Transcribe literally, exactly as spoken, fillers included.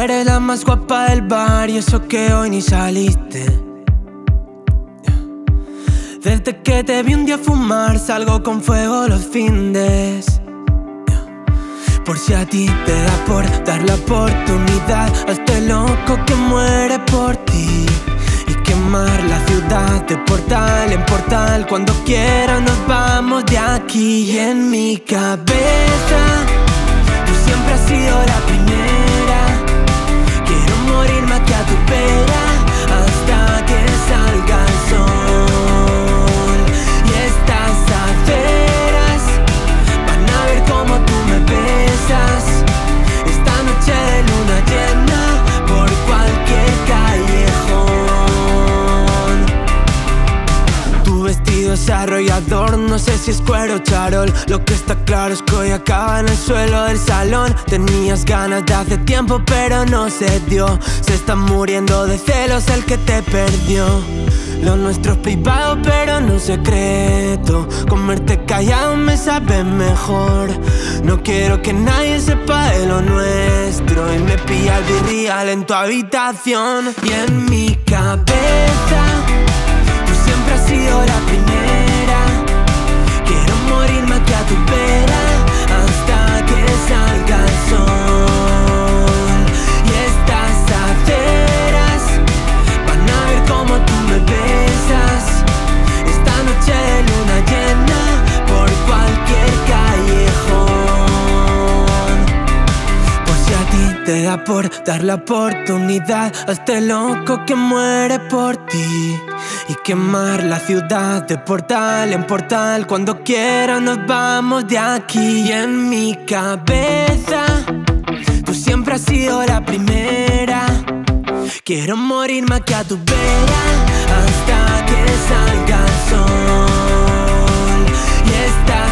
eres la más guapa del bar y eso que hoy ni saliste. Desde que te vi un día fumar, salgo con fuego los findes. Por si a ti te da por dar la oportunidad a este loco que muere por ti y quemar la ciudad de portal en portal. Cuando quiera nos vamos de aquí. Y en mi cabeza tú siempre has sido la primera. Quiero morirme aquí a tu vera hasta que salga el sol. Y estas aceras van a ver cómo tú me besas esta noche de luna llena por cualquier callejón. Tu vestido es arrollador, no sé si es cuero o charol. Lo que está claro es que hoy acaba en el suelo del salón. Tenías ganas de hace tiempo pero no se dio. Se está muriendo de celos el que te perdió. Lo nuestro es privado pero no secreto. Comerte callado me sabe mejor. No quiero que nadie sepa de lo nuestro. Y me pilla el virreal en tu habitación. Y en mi cabeza tú siempre has sido la primera. Quiero morirme aquí a tu vera hasta que salga el sol. Y estas aceras van a ver cómo tú me besas esta noche de luna llena por cualquier callejón. Por si a ti te da por dar la oportunidad a este loco que muere por ti y quemar la ciudad de portal en portal. Cuando quiera nos vamos de aquí. Y en mi cabeza tú siempre has sido la primera. Quiero morirme aquí a tu vera hasta que salga el sol. Y esta